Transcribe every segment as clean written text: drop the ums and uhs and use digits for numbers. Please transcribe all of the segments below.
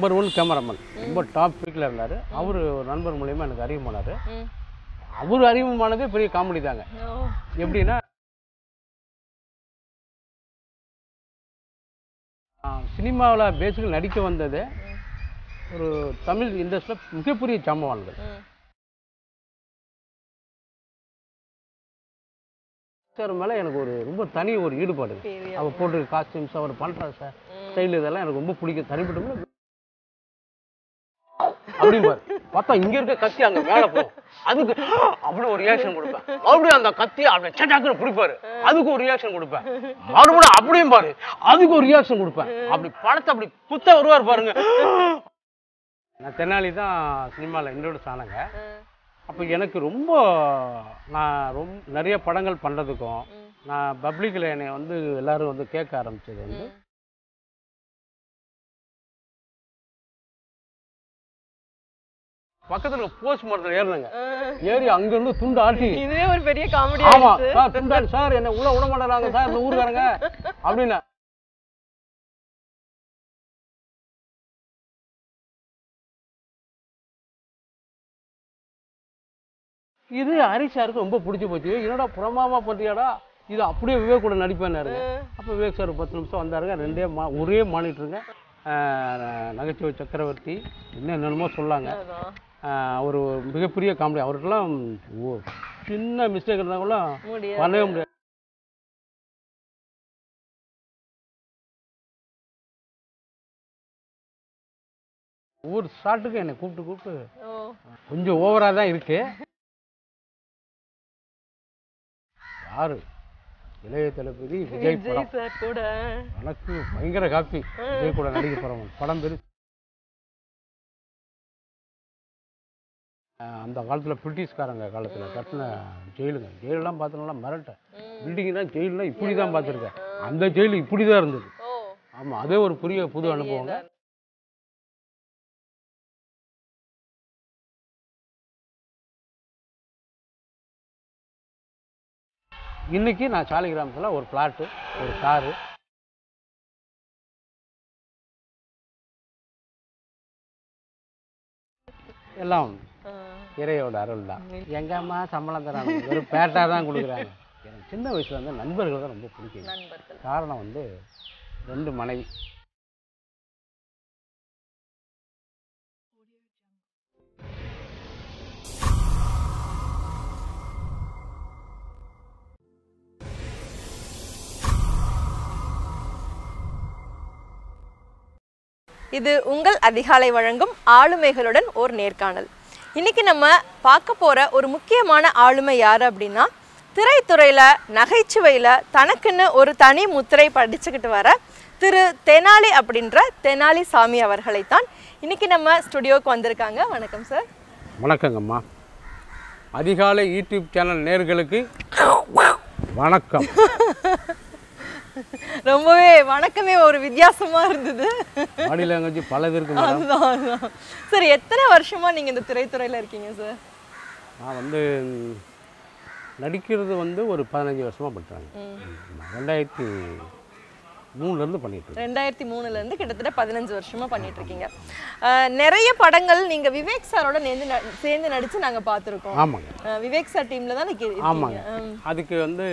Number 1 cameraman, ரொம்ப top பீக்கில் இருந்தார். அவர் ஒரு நண்பர் மூலியமாக எனக்கு அறிமுகமானார். அவர் அறிமுகமானதே பெரிய காமெடி தாங்க. எப்படின்னா, சினிமாவில் பேசிக்கல் நடிக்க வந்தது ஒரு தமிழ் இண்டஸ்ட்ரியில் மிகப்பெரிய சம்பவங்கள். சார் மேலே எனக்கு ஒரு ரொம்ப தனி ஒரு ஈடுபாடு. அவர் போட்டு காஸ்டியூம்ஸ், அவர் பண்ணுற ஸ்டைல் இதெல்லாம் எனக்கு ரொம்ப பிடிக்கும். தனிப்பட்ட அப்படிம்பாரு. பார்த்தா இங்கே இருக்க கத்தி அங்கே மேலே போகும், அதுக்கு அப்படி ஒரு ரியாக்ஷன் கொடுப்பேன். மறுபடியும் அந்த கத்தி அப்படி சட்டாக்குன்னு பிடிப்பாரு, அதுக்கு ஒரு ரியாக்ஷன் கொடுப்பேன். மறுபடியும் அப்படியும் பாரு, அதுக்கு ஒரு ரியாக்ஷன் கொடுப்பேன். அப்படி படத்தை அப்படி குத்த வருவார் பாருங்க. நான் தெனாலி தான் சினிமாவில் இன்ட்ரோடியூஸ் ஆனேங்க. அப்போ எனக்கு நான் நிறைய படங்கள் பண்ணுறதுக்கும் நான் பப்ளிக்கில் என்னை வந்து எல்லோரும் வந்து கேட்க ஆரம்பித்தது வந்து பக்கத்தில் போஸ்ட் மரத்தில் ஏறினங்க. ஏறி அங்கேருந்து துண்டு ஆட்டி, இதுவே ஒரு பெரிய காமெடி. ஆமாம் சார், துண்டாடி சார் என்ன உள்ள விட மாட்டேறாங்க சார் இந்த ஊருக்காரங்க அப்படின்னா. இது ஹரிசாருக்கு ரொம்ப பிடிச்சி போச்சு. என்னடா புறமாவா பற்றியாடா, இது அப்படியே விவேக் கூட நடிப்பேன்னாருங்க. அப்போ விவேக் சார் 10 நிமிஷம் வந்தாருங்க. ஒரே மானிட்டருங்க. நகைச்சுவை சக்கரவர்த்தி என்னென்னமோ சொல்லாங்க. ஒரு மிகப்பெரிய காமெடி. அவருக்கெல்லாம் சின்ன மிஸ்டேக் இருந்தால் கூட பண்ணவே முடியாது. ஒவ்வொரு ஷாட்டுக்கும் என்னை கூப்பிட்டு கொஞ்சம் ஓவராக தான் இருக்கு. யாரு இளைய தளபதி விஜய் படம் கூட எனக்கு பயங்கர காப்பி. விஜய் கூட நடிக்க போகிறவங்க படம் பேர். அந்த காலத்தில் பிரிட்டிஷ்காரங்க காலத்தில் கட்டின ஜெயிலுங்க. ஜெயிலெலாம் பார்த்தோம்னா மிரட்டேன். பில்டிங் தான் ஜெயிலெலாம் இப்படி தான் பார்த்துருக்கேன். அந்த ஜெயிலு இப்படி தான் இருந்தது. ஆமாம், அதே ஒரு புது அனுபவங்க. இன்னைக்கு நான் சாலிகிராமத்தில் ஒரு பிளாட்டு, ஒரு காரு, எல்லாம் இறையோட அருள் தான். எங்க அம்மா சம்பளம் தராங்க, ஒரு பேட்டா தான் கொடுக்குறாங்க. எனக்கு சின்ன வயசுல வந்து நண்பர்கள் தான் ரொம்ப பிடிக்கும். காரணம் வந்து 2 மனைவி. இது உங்கள் அதிகாலை வழங்கும் ஆளுமைகளுடன் ஒரு நேர்காணல். இன்னைக்கு நம்ம பார்க்க போற ஒரு முக்கியமான ஆளுமை யாரு அப்படின்னா, திரைத்துறையில நகைச்சுவையில தனக்குன்னு ஒரு தனி முத்திரை படிச்சுக்கிட்டு வர திரு தெனாலி அப்படின்ற தெனாலி சாமி அவர்களைத்தான் இன்னைக்கு நம்ம ஸ்டுடியோக்கு வந்திருக்காங்க. வணக்கம் சார். வணக்கங்கம்மா. அதிகாலை யூடியூப் சேனல் நேயர்களுக்கு வணக்கம். ரொம்பவே வணக்கமே ஒரு வித்தியாசமா இருந்தது. பாடி லாங்குவேஜ் பலது இருக்கு. சார், எத்தனை வருஷமா நீங்க இந்த திரைத்துறையில இருக்கீங்க சார்? நான் வந்து நடிக்கிறது வந்து ஒரு 15 வருஷமா பண்ணுறாங்க. 2003லேருந்து பண்ணிட்டு இருக்கேன். 2003லேருந்து கிட்டத்தட்ட 15 வருஷமா பண்ணிட்டு இருக்கீங்க. நிறைய படங்கள் நீங்க விவேக் சாரோட சேர்ந்து நடிச்சு நாங்க பார்த்துருக்கோம். ஆமாங்க, விவேக் சார் டீம்ல தான் இருக்கீங்க. ஆமாங்க. அதுக்கு வந்து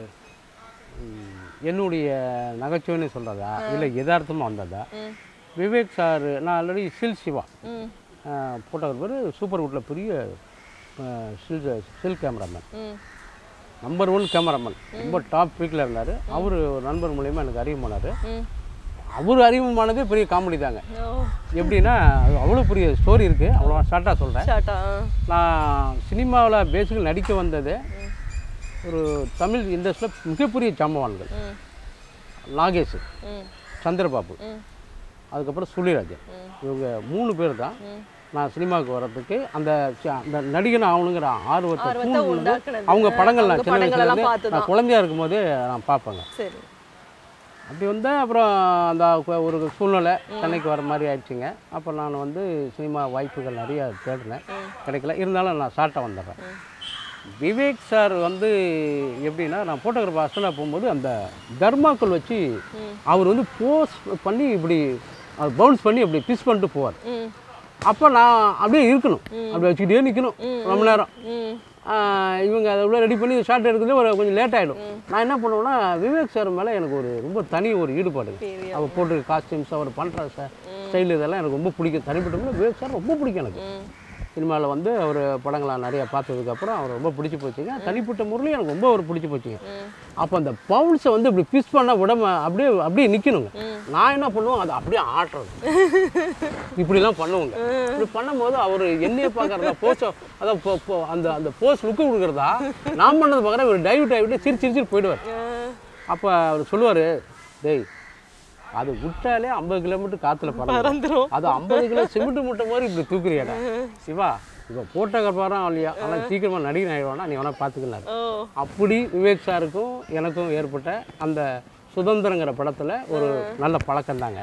என்னுடைய நகைச்சுவைன்னு சொல்கிறதா இல்லை யதார்த்தமாக வந்ததா, விவேக் சார் நான் ஆல்ரெடி சிவா ஃபோட்டோகிராஃபர், சூப்பர் வுட்டில் பெரிய ஸ்டில் கேமராமேன், நம்பர் 1 கேமராமேன், ரொம்ப டாப் பீக்கில் இருந்தார். அவர் ஒரு நண்பர் மூலியமாக எனக்கு அறிமுகமானார். அவர் அறிமுகமானதே பெரிய காமெடி தாங்க. எப்படின்னா, அவ்வளோ பெரிய ஸ்டோரி இருக்குது. அவ்வளோ ஷார்ட்டாக சொல்கிறேன். நான் சினிமாவில் பேசிக்கல் நடிக்க வந்தது ஒரு தமிழ் இண்டஸ்ட்ரியில் மிகப்பெரிய சம்பவங்கள். நாகேஷ், சந்திரபாபு, அதுக்கப்புறம் சுழிராஜன், இவங்க 3 பேர் தான் நான் சினிமாவுக்கு வர்றதுக்கு அந்த நடிகன் ஆகணுங்கிற ஆர்வத்தை அவங்க படங்கள் நான் சின்ன வயசுலேருந்து நான் குழந்தையாக இருக்கும்போதே நான் பார்ப்பேங்க. அப்படி வந்தேன். அப்புறம் அந்த ஒரு சூழ்நிலை சென்னைக்கு வர மாதிரி ஆயிடுச்சுங்க. அப்போ நான் வந்து சினிமா வாய்ப்புகள் நிறையா தேடினேன், கிடைக்கல. இருந்தாலும் நான் ஷார்ட்டாக வந்துடுறேன். விவேக் சார் வந்து எப்படின்னா, நான் ஃபோட்டோகிராஃபர் அஸ்டனாக போகும்போது அந்த தர்மாக்கள் வச்சு அவர் வந்து போஸ்ட் பண்ணி இப்படி அது பவுன்ஸ் பண்ணி அப்படி பிஸ் பண்ணிட்டு போவார். அப்போ நான் அப்படியே இருக்கணும், அப்படி வச்சுக்கிட்டே நிற்கணும் ரொம்ப நேரம். இவங்க அதை உள்ள ரெடி பண்ணி ஷார்ட் எடுக்கிறது ஒரு கொஞ்சம் லேட் ஆகிடும். நான் என்ன பண்ணுவேன்னா விவேக் சார் மேலே எனக்கு ரொம்ப தனி ஒரு ஈடுபாடு. அவர் போட்டு காஸ்டியூம்ஸ், அவர் பண்ணுற ஸ்டைல் இதெல்லாம் எனக்கு ரொம்ப பிடிக்கும். தனிப்பட்ட விவேக் சார் ரொம்ப பிடிக்கும் எனக்கு. சினிமாவில் வந்து அவர் படங்களாக நிறையா பார்த்ததுக்கப்புறம் அவர் ரொம்ப பிடிச்சி போச்சுங்க. தனிப்பட்ட முறையில் எனக்கு ரொம்ப ஒரு பிடிச்சி போச்சுங்க. அப்போ அந்த பவுன்ஸை வந்து இப்படி பிஸ் பண்ண விடாம அப்படியே நிற்கணுங்க. நான் என்ன பண்ணுவேன், அதை அப்படியே ஆட்டுறது, இப்படிலாம் பண்ணுவோங்க. இப்படி பண்ணும்போது அவர் என்னையை பார்க்குறதா போஸோ அதான் அந்த போஸ் லுக்கு கொடுக்குறதா நான் பண்ணது பார்க்குறேன். இவர் டைவர்ட் ஆகிட்டு சிரிச்சு போயிடுவார். அப்போ அவர் சொல்லுவார், டேய் அது விட்டாலே 50 கிலோமீட்டர் காற்றுல பறந்துடும், அது 50 கிலோ சிமெண்ட் மூட்டை மாதிரி இப்படி தூக்குறியாடா சிவா, இப்போ போட்டோகிராஃபராக இல்லையா, ஆனால் சீக்கிரமாக நடிகன் ஆகிடுவானா, நீ வேணா பார்த்துக்கலாம். அப்படி விவேக் சாருக்கும் எனக்கும் ஏற்பட்ட அந்த சுதந்திரங்கிற படத்தில் ஒரு நல்ல பழக்கம் தாங்க.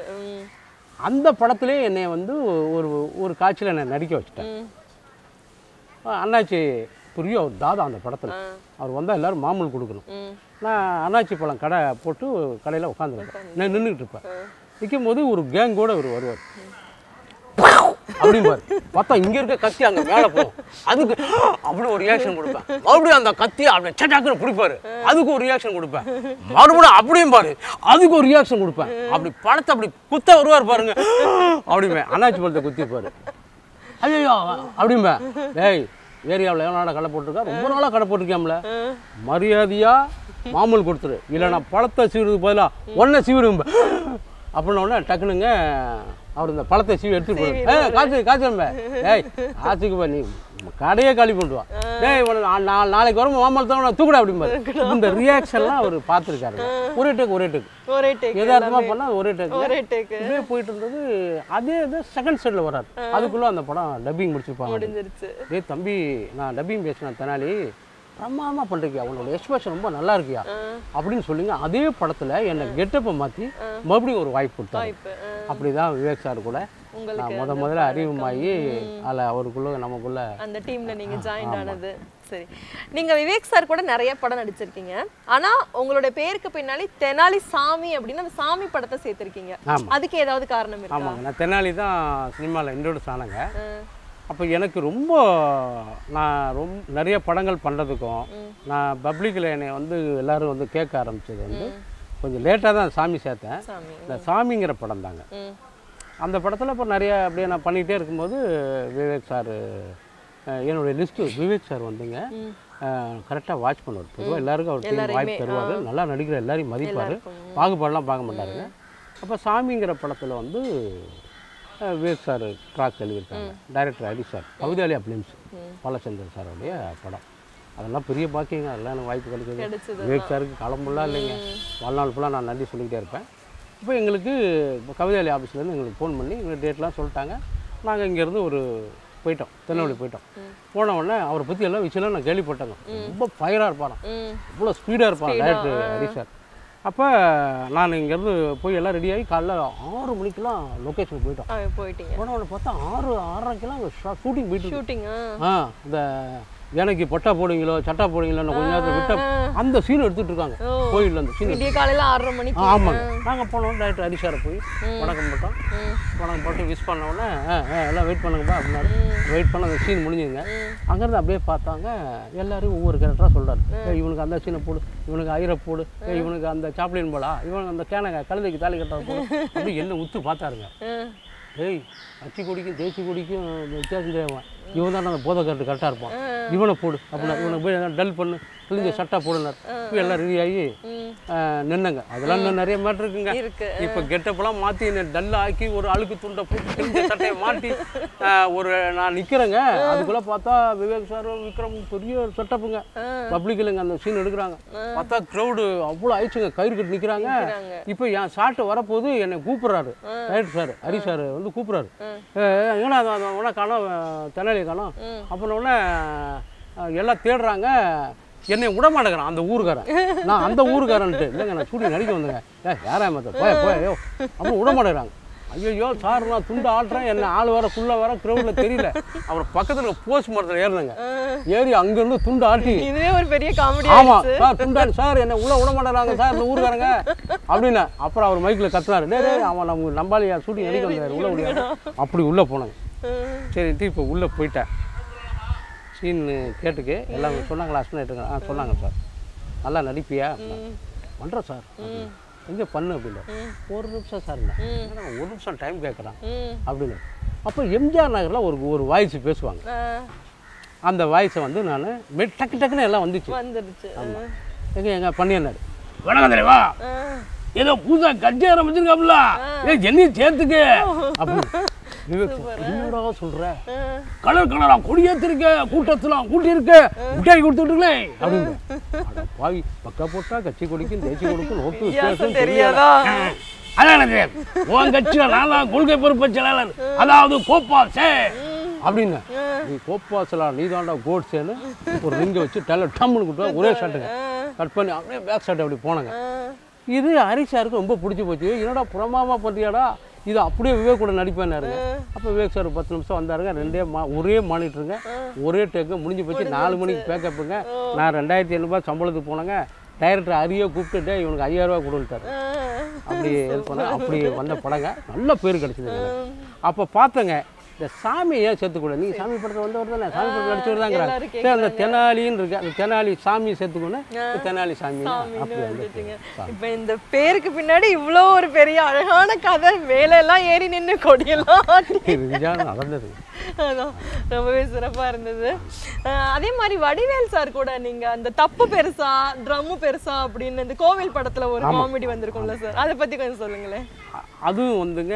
அந்த படத்துலேயே என்னை வந்து ஒரு காட்சியில் என்னை நடிக்க வச்சுட்டேன். அண்ணாச்சி புரியும், அவர் தாதா அந்த படத்தில். அவர் வந்தால் எல்லோரும் மாமூல் கொடுக்கணும். நான் அண்ணாச்சி பழம் கடை போட்டு கடையில் உட்காந்துருப்பேன். நான் நின்றுக்கிட்டு இருப்பேன். நிற்கும் போது ஒரு கேங் கூட அவர் வருவார். அப்படிம்பார். பார்த்தா இங்கே இருக்க கத்தி அங்கே மேலே போகும். அதுக்கு அப்படி ஒரு ரியாக்ஷன் கொடுப்பேன். மறுபடியும் அந்த கத்தியை அப்படியே சட்டாக்குன்னு பிடிப்பாரு. அதுக்கு ஒரு ரியாக்ஷன் கொடுப்பேன். மறுபடியும் அப்படியும் பாரு, அதுக்கு ஒரு ரியாக்ஷன் கொடுப்பேன். அப்படி படத்தை அப்படி குத்த வருவார் பாருங்க. அப்படிமே அண்ணாச்சி பழத்தை குத்திப்பாரு. ஐயோ அப்படிம்பேன். டேய் ஏரியாவில் எவ்வளோ நாளாக கடை போட்டிருக்கா, ரொம்ப நாளாக கடை போட்டிருக்காமல, மரியாதையாக மாமூல் கொடுத்துரு, இல்லை நான் பழத்தை சீவுறதுக்கு பதிலாக ஒன்றை சீவிடும்ப அப்படின்னோடனே டக்குனுங்க அவர் இந்த பழத்தை சீவி எடுத்துட்டு போய் காய்ச்சல் ஏய் ஆச்சுக்கு நீ கடையே காலி பண்ணுவான். டேய் நாளைக்கு வரும் மாமல் தான் நான் தூக்குடா அப்படிம்பாரு. இந்த ரியாக்ஷன்லாம் அவர் பார்த்துருக்காரு. ஒரே டேக் எதார்த்தமாக பண்ணால் ஒரே டேக் இப்படியே போயிட்டு இருந்தது. அதே இது செகண்ட் ஸ்டேட்டில் வராரு. அதுக்குள்ளே அந்த படம் டப்பிங் முடிச்சிருப்பாங்க. டேய் தம்பி, நான் டப்பிங் பேசினேன், தெனாலி பிரமாதமாக பண்ணுறியா, உன்னோட எக்ஸ்பிரஷன் ரொம்ப நல்லா இருக்கியா அப்படின்னு சொல்லுங்க. அதே படத்தில் என்னை கெட்டப்பை மாற்றி மறுபடியும் ஒரு வாய்ப்பு கொடுத்தாங்க. அப்படி தான் விவேக் சார் கூட நான் முதல்ல அறிமுகமாகி அதில் அவருக்குள்ள நமக்குள்ள அந்த டீமில் நீங்கள் ஜாயின் ஆனது. சரி, நீங்கள் விவேக் சார் கூட நிறைய படம் நடிச்சிருக்கீங்க. ஆனால் உங்களோட பேருக்கு பின்னாடி தெனாலி சாமி அப்படின்னு அந்த சாமி படத்தை சேர்த்துருக்கீங்க. அதுக்கு ஏதாவது காரணம் இருக்கா? ஆமாங்க, நான் தெனாலி தான் சினிமாவில் இன்ட்ரோடியூஸ் ஆனாங்க. அப்போ எனக்கு நான் நிறைய படங்கள் பண்ணுறதுக்கும் நான் பப்ளிக்கில் என்னை வந்து எல்லோரும் வந்து கேட்க ஆரம்பித்தது வந்து கொஞ்சம் லேட்டாக தான் சாமி சேர்த்தேன். இந்த சாமிங்கிற படம் தாங்க. அந்த படத்தில் இப்போ நிறையா அப்படியே நான் பண்ணிகிட்டே இருக்கும்போது விவேக் சார் என்னுடைய லிஸ்ட்டு, விவேக் சார் வந்துங்க கரெக்டாக வாட்ச் பண்ணுவார். பொதுவாக எல்லாருக்கும் அவர் வாய்ப்பு தருவார். நல்லா நடிக்கிற எல்லாரையும் மதிப்பார். பாகுபாடெலாம் பார்க்க மாட்டாருங்க. அப்போ சாமிங்கிற படத்தில் வந்து விவேக் சார் ட்ராக் எழுதியிருக்காங்க. Director Hari sir, Kavithalaya films, Balachander சாரோடைய படம். அதெல்லாம் பெரிய பாக்கியங்க. அதெல்லாம் எனக்கு வாய்ப்பு கிடைக்குது. விவேக் சாருக்கு காலம்புலாம் இல்லைங்க, வாழ்நாள் ஃபுல்லாக நான் நன்றி சொல்லிக்கிட்டே இருப்பேன். இப்போ எங்களுக்கு இப்போ கவிதாலயா ஆஃபீஸ்லேருந்து எங்களுக்கு ஃபோன் பண்ணி எங்களுக்கு டேட்லாம் சொல்லிட்டாங்க. நாங்கள் இங்கேருந்து போயிட்டோம், திருநெல்வேலி போயிட்டோம். போன உடனே அவரை பற்றி எல்லா விஷயம்லாம் நான் கேள்விப்பட்டேங்க. ரொம்ப ஃபயராக இருப்பாராம், இவ்வளோ ஸ்பீடாக இருப்பான் டைரக்டர் ஹரி சார். அப்போ நான் இங்கேருந்து போய் எல்லாம் ரெடியாகி காலைல 6 மணிக்கெலாம் லொக்கேஷனுக்கு போயிட்டோம். போன உடனே பார்த்தா 6:30க்கெல்லாம் ஷூட்டிங் போயிட்டு இந்த எனக்கு பொட்டா போடுவீங்களோ சட்டா போடுவீங்களோ கொஞ்ச நேரத்தில் விட்ட அந்த சீன் எடுத்துகிட்டு இருக்காங்க கோயிலில். அந்த சீன் காலையில் 6:30 மணிக்கு. ஆமாங்க, நாங்கள் போனோம் டைரக்டர் ஹரி சாரை போய் வணக்கம் போட்டோம். வணக்கம் போட்டு விஷ் பண்ண உடனே எல்லாம் வெயிட் பண்ணுங்கப்பா அப்படின்னாரு. வெயிட் பண்ண அந்த சீன் முடிஞ்சுங்க. அங்கேருந்து அப்படியே பார்த்தாங்க. எல்லோரும் ஒவ்வொரு கேரக்டராக சொல்கிறாரு. இவனுக்கு அந்த சீனை போடு, இவனுக்கு ஐரை போடு, இவனுக்கு அந்த சாப்ளின் போடா, இவனுக்கு அந்த கேனை கழுதைக்கு தாலி கட்ட போடு அப்படி என்ன உத்து பார்த்தாருங்க. ஏய் அச்சி கொடிக்கும் தேய்ச்சி கொடிக்கும் வித்தியாசம் தெரியாமல் இவன் தான் அந்த போதை கரெக்டு கரெக்டாக இருப்பான், இவனை போடு அப்படின்னா இவனுக்கு போய் டல் பண்ணு கிழிஞ்ச சட்டா போடுனார். இப்போ எல்லாம் ரெடியாகி நின்னுங்க. அதெல்லாம் இன்னும் நிறைய மேட்ரு இருக்குங்க. இப்போ கெட்டப்பெல்லாம் மாற்றி என்ன டல் ஆக்கி ஒரு அழுக்கு துண்டை போட்டு கிழிஞ்ச சட்டையை மாட்டி நான் நிற்கிறேங்க. அதுக்குள்ளே பார்த்தா விவேக் சார் விக்ரம் பெரிய ஒரு செட்டப்புங்க. பப்ளிக்கில்ங்க அந்த சீன் எடுக்கிறாங்க. பார்த்தா க்ரௌடு அவ்வளோ ஆயிடுச்சுங்க, கயிறு கட்டி நிற்கிறாங்க. இப்போ என் ஷாட்டு வரப்போது என்னை கூப்பிட்றாரு டைரக்டர் சார் ஹரி சார் வந்து கூப்பிட்றாரு. ஏன்னா உடனே காணோம் தெனாலியை காணோம். அப்புறம் உடனே எல்லாம் தேடுறாங்க. என்னை விட மாட்டேங்கிறான் அந்த ஊருக்காரன். நான் அந்த ஊருக்காரன்ட்டு இல்லைங்க நான் ஷூட்டிங் நடிக்க வந்தேங்க. யாரா மற்ற போயோ அப்புறம் விட மாட்டேங்கிறாங்க. ஐயோ சார் நான் துண்டு ஆட்டுறேன், என்ன ஆள் வரக்குள்ளே வர க்ரௌடில் தெரியல. அப்புறம் பக்கத்தில் போஸ்ட் மரத்தில் ஏறினாங்க, ஏறி அங்கேருந்து துண்டு ஆட்டி. இதுவே ஒரு பெரிய காமெடி. ஆமாம் சார், துண்டாடி சார் என்ன உள்ளே விட மாட்டேறாங்க சார் இந்த ஊருக்காரங்க அப்படின்னு. அப்புறம் அவர் மைக்கில் கத்துனாரு, டே அவன் நம்ம நம்பாலியா ஷூட்டிங் அடிக்க வந்தார் உள்ளே முடியாது. அப்படி உள்ளே போனாங்க. சரின்ட்டு இப்போ உள்ளே போயிட்டேன். சீன்னு கேட்டுக்கு எல்லாம் சொன்னாங்களா அஸ்னாயிட்டுங்க? சொன்னாங்க சார். நல்லா நடிப்பியா? பண்ணுறேன் சார். எங்கே பண்ணு அப்படின்னு. ஒரு நிமிஷம் சார், இல்லை ஒரு நிமிஷம் டைம் கேட்குறான் அப்படின்னு. அப்போ எம்ஜிஆர் நகரில் ஒரு வாய்ஸ் பேசுவாங்க. அந்த வாய்ஸை வந்து நான் டக்கு டக்குன்னு எல்லாம் வந்துச்சு. ஆமாம், எங்கள் பண்ணியன்னாரு, வணக்கம் தலைவா, ஏதோ புதுசாக கட்சி ஆரம்பிச்சிருக்காப்புல, என்னையும் சேர்த்துக்கு அப்படின்னு. என்னடா சொல்ற, கலர் கலரா கொடியேற்றிருக்க, கூட்டத்தெல்லாம் கூட்டியிருக்க, மிட்டாய் கொடுத்துட்டுங்களே அப்படின்னு. பாவி பக்கா போட்டா கட்சி கொடிக்கும் தேசிய கொடுக்கும் நோக்கு வித்தியாசம் தெரியாதா? அதான் உன் கட்சியில நான் தான் கொள்கை பொறுப்பு செயலாளர், அதாவது கோப்பாசே அப்படின்னு. நீ கோப்பாசலா நீ தாண்டா கோட்ஸேன்னு ஒரு ரிங்கை வச்சு டெல்ல டம்முன்னு கொடுத்தா ஒரே ஷர்ட்டுங்க கட் பண்ணி அப்படியே பேக் ஷர்ட் அப்படி போனாங்க. இது ஹரிசாருக்கு ரொம்ப பிடிச்சி போச்சு. என்னடா புறமாமா பண்ணுறியாடா, இது அப்படியே விவேக் கூட நடிப்பேன்னாருங்க. அப்போ விவேக் சார் 10 நிமிஷம் வந்தாருங்க. ஒரே மானிட்டருங்க, ஒரே டேக்கு முடிஞ்சு போச்சு. 4 மணிக்கு பேக்கப்புங்க. நான் 2500 சம்பளத்துக்கு போனேங்க. டைரக்டர் அரியை கூப்பிட்டுட்டு இவனுக்கு 5000 ரூபா கொடுத்துட்டாரு. அப்படி ஹெல்ப் பண்ண அப்படி வந்த படங்க நல்ல பேர் கிடச்சிதுங்க. அப்போ பார்த்தங்க இந்த சாமியை சேர்த்துக்கூட, நீங்கள் சாமி படத்தில் வந்தவர் தானே, சாமி படத்தில் நடிச்சவர் தாங்கிறாங்க. சரி அந்த தெனாலின்னு இருக்கு, அந்த தெனாலி சாமியை சேர்த்துக்கணும், தெனாலி சாமி அப்படி வந்துட்டுங்க. இப்போ இந்த பேருக்கு பின்னாடி இவ்வளோ ஒரு பெரிய அழகான கதை, வேலையெல்லாம் ஏறி நின்று கொடியெல்லாம் நடந்தது. அதான் ரொம்பவே சிறப்பாக இருந்தது. அதே மாதிரி வடிவேல் சார் கூட நீங்கள் அந்த தப்பு பெருசா ட்ரம்மு பெருசா அப்படின்னு இந்த கோவில் படத்தில் ஒரு காமெடி வந்திருக்கும்ல சார், அதை பற்றி கொஞ்சம் சொல்லுங்களேன். அதுவும் வந்துங்க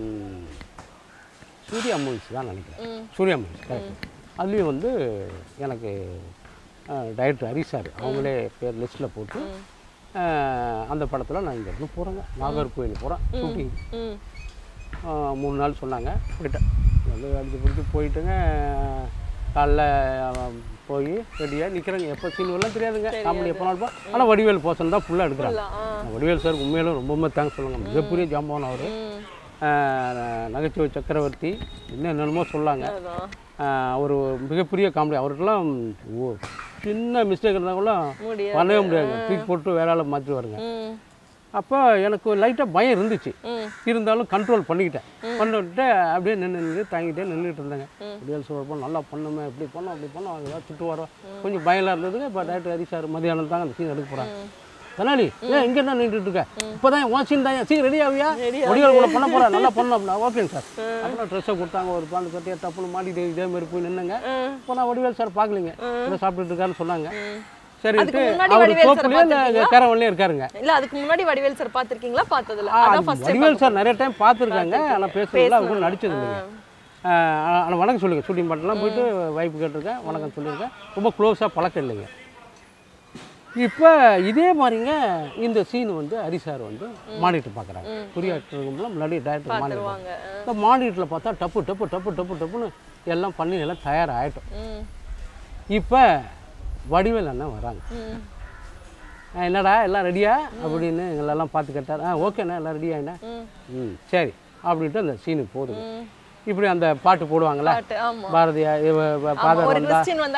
சூர்யா மூவிஸ் தான் நினைக்கிறேன். Suriya movies correct. அதுலேயும் வந்து எனக்கு டைரக்டர் ஹரி சார் அவங்களே பேர் லிஸ்ட்டில் போட்டு அந்த படத்தில் நான் இங்கே போகிறேங்க, நாகர்கோவில் போகிறேன் ஷூட்டிங். 3 நாள் சொன்னாங்க, போயிட்டேன். வந்து அடிச்சு பிடிச்சி போயிட்டுங்க. காலைல போய் ரெடியாக நிற்கிறேங்க. எப்போ சீன் எல்லாம் தெரியாதுங்க, காமெடி எப்போ நாள். ஆனால் வடிவேல் போர்ஷன் தான் ஃபுல்லாக எடுக்கிறாங்க. வடிவேல் சார் உண்மையிலும் ரொம்ப தேங்க்ஸ் சொல்லுங்கள், மிகப்பெரிய ஜாம்பவான் அவர். நகைச்சுவை சக்கரவர்த்தி என்னென்னமோ சொல்லாங்க. அவர் மிகப்பெரிய காமெடி. அவருக்கெல்லாம் சின்ன மிஸ்டேக் இருந்தால் கூட பண்ணவே முடியாது, தூக்கி போட்டு வேற ஆளை மாற்றி வருங்க. அப்போ எனக்கு லைட்டாக பயம் இருந்துச்சு, இருந்தாலும் கண்ட்ரோல் பண்ணிக்கிட்டேன். பண்ணிவிட்டு அப்படியே நின்று தாங்கிட்டே நின்றுட்டு இருந்தேங்க. வடிவேல் சார் நல்லா பண்ணுமே, இப்படி பண்ணோம் அப்படி பண்ணோம், அதெல்லாம் சுட்டு வரோம். கொஞ்சம் பயம்லாம் இருந்ததுங்க. இப்போ டைரக்டர் ஹரி சார் மதியானம் தாங்க அந்த சீன் எடுக்க போகிறாங்க. தெனாலி ஏன் இங்கே என்ன நின்றுட்டு இருக்க, இப்போ தான் உன் சீன் தான் சீன் ரெடி ஆகியா, வடிவேல் கூட பண்ண போகிறேன், நல்லா பண்ணோம் அப்படின்னா. ஓகேங்க சார். அப்புறம் ட்ரெஸ்ஸை கொடுத்தாங்க, ஒரு பாண்டு கட்டியா டப்புன்னு மாட்டிட்டு இதேமாரி போய் நின்னுங்க. இப்போ நான் வடிவேல் சார் பார்க்கலிங்க, என்ன சாப்பிட்டுட்டு இருக்காருன்னு சொன்னாங்க. சரின்ட்டு அவர் தோப்புலேயே இந்த கேரவன்லேயே இருக்காருங்க. இல்லை அதுக்கு முன்னாடி வடிவேல் சார் பார்த்துருக்கீங்களா? பார்த்ததில்ல. வடிவேல் சார் நிறைய டைம் பார்த்துருக்காங்க, ஆனால் பேசுறதுல அவங்க நடிச்சது இல்லைங்க. ஆனால் வணக்கம் சொல்லுங்கள், ஷூட்டிங் பாட்டெல்லாம் போயிட்டு வைப்பு கேட்டிருக்கேன், வணக்கம் சொல்லியிருக்கேன். ரொம்ப க்ளோஸாக பழக்கம் இல்லைங்க. இப்போ இதே மாதிரிங்க இந்த சீன் வந்து ஹரி சார் வந்து மானிட்டர் பார்க்குறாங்க. குறியாட்டுறவங்கள முன்னாடி டைரக்டர் மானிட்டர். இந்த மானிட்டரில் பார்த்தா டப்பு டப்பு டப்பு டப்பு டப்புன்னு எல்லாம் பண்ணி எல்லாம் தயாராகிட்டோம். இப்போ வடிவேல் அண்ணன் வராங்க. என்னடா எல்லாம் ரெடியா அப்படின்னு எங்களெல்லாம் பார்த்து கேட்டார். ஓகேண்ணா எல்லாம் ரெடியாண்ணா. சரி அப்படின்ட்டு அந்த சீனுக்கு போதுங்க. இப்படி அந்த பாட்டு போடுவாங்களா, பாரதியா பாதர் வந்தா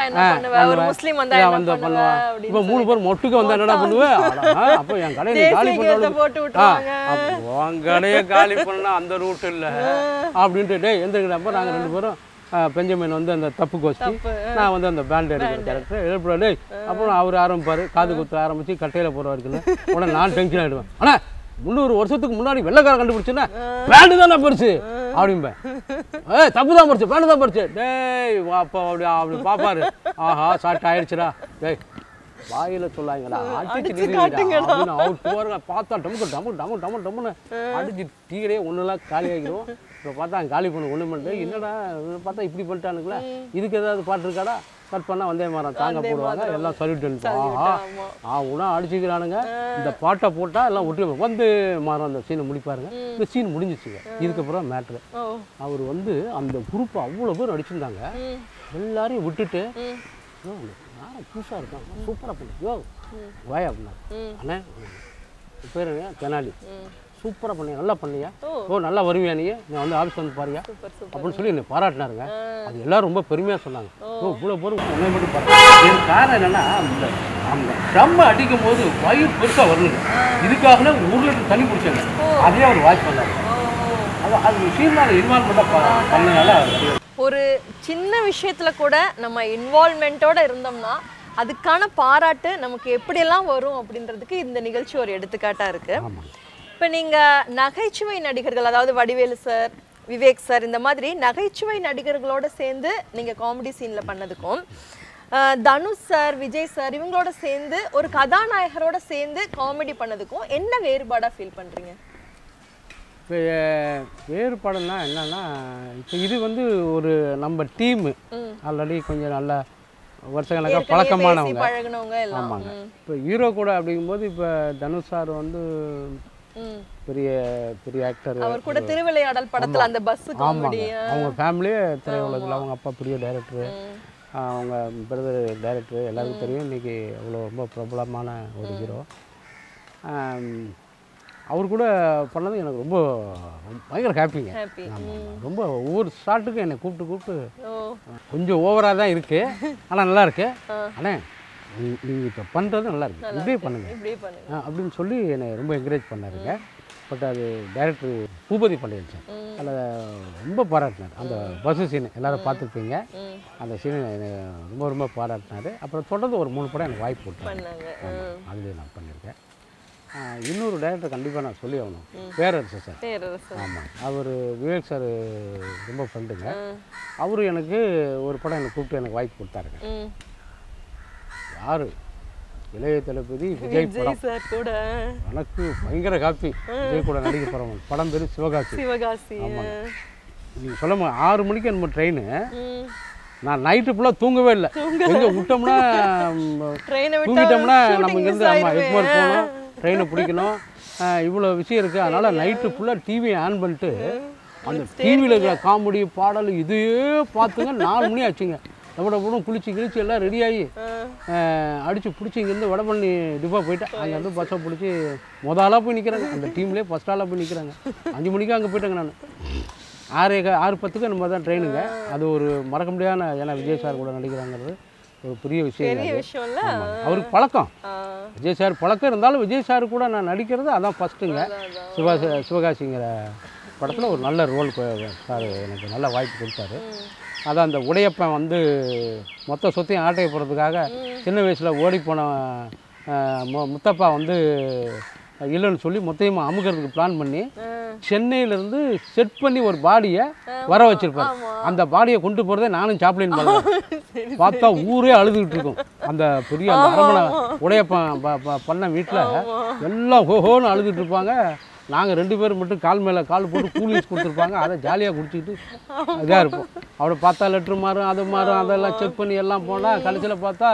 வந்து பண்ணுவான். இப்போ 3 பேர் மொட்டுக்கு வந்தா என்னடா பண்ணுவேன். அப்போ என் கடையை காலி பண்ணாலும் உன் கடையை காலி பண்ணா அந்த ரூட் இல்லை அப்படின்ட்டு டே எந்திரிக்கிறப்ப நாங்கள் 2 பேரும் பெஞ்சமின் வந்து அந்த தப்பு கோஷ்டி, நான் வந்து அந்த பேண்ட் எடுக்கிற கேரக்டர் எழுப்புறா டே. அப்புறம் அவர் ஆரம்பிப்பார், காது குத்து ஆரம்பித்து கட்டையில் போகிற வரைக்கும் உடனே நான் டென்ஷன் ஆகிடுவேன். ஆனால் 300 வருஷத்துக்கு முன்னாடி வெள்ளைக்கார கண்டுபிடிச்சுன்னா பேண்டு தானே பறிச்சு அப்படிம்பேன். தப்பு தான் பறிச்சு, பேண்டு தான் பறிச்சு. டேய் அப்போ அப்படி பார்ப்பாரு, ஆஹா ஷார்ட் ஆயிடுச்சுடா, டேய் வாயில சொல்லாங்களா அடிச்சு அப்படின்னு அவர் போகிறங்க. பார்த்தா டமுக்கு டமு டமு டமு டமுன்னு அடிச்சு டீரே ஒன்றுலாம் காலி ஆகிடுவோம். இப்போ பார்த்தா காலி பண்ண ஒன்று பண்ணிட்டு என்னடா பார்த்தா இப்படி பண்ணிட்டானுங்களா, இதுக்கு ஏதாவது பாட்டு இருக்காடா, கட் பண்ணால் வந்தே மாறம் தாங்க போடுவாங்க, எல்லாம் சொல்லிட்டு உடனே அடிச்சுக்கிறானுங்க. இந்த பாட்டை போட்டால் எல்லாம் ஒட்டி வந்து மாறம் அந்த சீனை முடிப்பாருங்க. இந்த சீன் முடிஞ்சிச்சுங்க. இதுக்கப்புறம் மேட்ரு அவர் வந்து அந்த குரூப்பை அவ்வளோ பேர் அடிச்சிருந்தாங்க. எல்லாரையும் விட்டுட்டு யாரும் புதுசாக இருக்கான் சூப்பராக பண்ணு யோ வாய் அப்படின்னா. அண்ணே பேருங்க தெனாலி சூப்பராக பண்ணியா, நல்லா பண்ணியா, ஓ நல்லா வருவியா நீ வந்து ஆஃபீஸ் வந்து பாரியா அப்படின்னு சொல்லி என்னை பாராட்டினாருங்க. அது எல்லோரும் ரொம்ப பெருமையாக சொன்னாங்க. ஓ இவ்வளோ பேர் உன்னை மட்டும் பாருங்க. என் காரணம் என்னென்னா அந்த ட்ரம் அடிக்கும் போது வயிறு பெருசாக வரணுங்க. இதுக்காகவே 1 லிட்டர் தண்ணி குடிச்சாங்க. அதே அவர் வாட்ச் பண்ணார். அது சீர்மான இன்வால்மெண்ட்டாக பண்ணனால ஒரு சின்ன விஷயத்துல கூட நம்ம இன்வால்மெண்ட்டோட இருந்தோம்னா அதுக்கான பாராட்டு நமக்கு எப்படியெல்லாம் வரும் அப்படின்றதுக்கு இந்த நிகழ்ச்சி ஒரு எடுத்துக்காட்டா இருக்கு. இப்போ நீங்க நகைச்சுவை நடிகர்கள், அதாவது வடிவேலு சார், விவேக் சார், இந்த மாதிரி நகைச்சுவை நடிகர்களோட சேர்ந்து நீங்க காமெடி சீன்ல பண்ணதுக்கும், தனுஷ் சார், விஜய் சார் இவங்களோட சேர்ந்து ஒரு கதாநாயகரோட சேர்ந்து காமெடி பண்ணதுக்கும் என்ன வேறுபாடா ஃபீல் பண்றீங்க? இப்போ வேறுபாடுன்னா என்னன்னா, இப்போ இது வந்து ஒரு நம்ம டீமு ஆல்ரெடி கொஞ்சம் நல்லா வருஷக்கணக்காக பழக்கமானவங்க. ஆமாங்க. இப்போ ஹீரோ கூட அப்படிங்கும்போது இப்போ தனுஷ் சார் வந்து பெரிய பெரிய ஆக்டர். அவர் கூட திருவிளையாடல் படத்தில் அந்த பஸ் காமெடி. அவங்க ஃபேமிலியே திரையுலகில், அவங்க அப்பா பெரிய டைரக்டரு, அவங்க பிரதர் டைரக்டர், எல்லாருக்கும் தெரியும். இன்றைக்கி அவ்வளோ ரொம்ப பிரபலமான ஒரு ஹீரோ. அவர் கூட பண்ணது எனக்கு ரொம்ப பயங்கர ஹாப்பிங்க. ரொம்ப ஒவ்வொரு ஷாட்டுக்கும் என்னை கூப்பிட்டு கொஞ்சம் ஓவராக தான் இருக்குது, ஆனால் நல்லா இருக்கு. ஆனால் நீங்கள் இப்போ பண்ணுறது நல்லா இருக்கு, இப்படியே பண்ணுங்க அப்படின்னு சொல்லி என்னை ரொம்ப என்கரேஜ் பண்ணாருங்க. பட் அது டைரக்டர் பூபதி பண்ணிடுச்சேன், அதில் ரொம்ப பாராட்டினார். அந்த பஸ்ஸு சீனு எல்லோரும் பார்த்துருப்பீங்க, அந்த சீனை என்னை ரொம்ப ரொம்ப பாராட்டினார். அப்புறம் தொடர்ந்து ஒரு 3 படம் எனக்கு வாய்ப்பு கொடுத்தாங்க, அதுலேயே நான் பண்ணியிருக்கேன். இன்னொரு டைரக்டர் கண்டிப்பாக நான் சொல்லி ஆகணும், பேரரசு சார். ஆமாம், அவர் விவேக் சார் ரொம்ப ஃப்ரெண்டுங்க. அவரு எனக்கு ஒரு படம் எனக்கு கூப்பிட்டு எனக்கு வாய்ப்பு கொடுத்தாருங்க. யார்? இளைய தளபதி விஜய் படம். எனக்கு பயங்கர காப்பி விஜய் கூட நடிக்க போகிறவங்க. படம் பேர் சிவகாசி. ஆமாம், நீங்கள் சொல்ல 6 மணிக்கு நம்ம ட்ரெயின். நான் நைட்டு ஃபுல்லாக தூங்கவே இல்லை. கொஞ்சம் விட்டோம்னா தூங்கிட்டோம்னா நம்ம இங்கேருந்து எக்மோர் போகணும், ட்ரெயினை பிடிக்கணும், இவ்வளோ விஷயம் இருக்குது. அதனால் நைட்டு ஃபுல்லாக டிவியை ஆன் பண்ணிட்டு அந்த டிவியில் இருக்கிற காமெடி பாடல் இதையே பார்த்துங்க 4 மணி ஆச்சுங்க. டபுடம் குளிச்சு எல்லாம் ரெடியாகி அடித்து பிடிச்சி இங்கேருந்து வடபழனி டிப்பா போயிட்டேன். அங்கேருந்து பஸ்ஸை பிடிச்சி முதலாக போய் நிற்கிறாங்க, அந்த டீம்லேயே ஃபஸ்ட் ஆளாக போய் நிற்கிறாங்க. 5 மணிக்கு அங்கே போயிட்டாங்க. நான் 6:10 நம்ம தான் ட்ரெயினுங்க. அது ஒரு மறக்க முடியாத, ஏன்னா விஜய் சார் கூட நடிக்கிறாங்கிறது ஒரு பெரிய விஷயம். அவருக்கு பழக்கம், விஜய் சார் பழக்கம் இருந்தாலும் விஜய் சார் கூட நான் நடிக்கிறது அதான் ஃபஸ்ட்டுங்க. சிவகாசிங்கிற படத்தில் ஒரு நல்ல ரோல் சார் எனக்கு நல்ல வாய்ப்பு கொடுத்தாரு. அதான் அந்த உடையப்பன் வந்து மொத்த சொத்தையும் ஆட்டைய போகிறதுக்காக சின்ன வயசில் ஓடிப்போன முத்தப்பா வந்து இல்லைன்னு சொல்லி மொத்தையும் அமுக்கிறதுக்கு பிளான் பண்ணி சென்னையிலேருந்து செட் பண்ணி ஒரு பாடியை வர வச்சுருப்பார். அந்த பாடியை கொண்டு போகிறதே நானும் சாப்பிளின் பண்ணுவேன். பார்த்தா ஊரே அழுதுகிட்டு இருக்கும். அந்த பெரிய அந்த அரண்மனை உடையப்பன் பண்ண வீட்டில் எல்லாம் ஹோஹோன்னு அழுதுகிட்டு இருப்பாங்க. நாங்கள் 2 பேர் மட்டும் கால் மேலே கால் போட்டு கூலிஸ் கொடுத்துருப்பாங்க. அதை ஜாலியாக குடிச்சிக்கிட்டு இதாக இருப்போம். அவரை பார்த்தா லெட்ரு மாறும், அது மாறும், அதெல்லாம் செக் பண்ணி எல்லாம் போனால் கடைசியில் பார்த்தா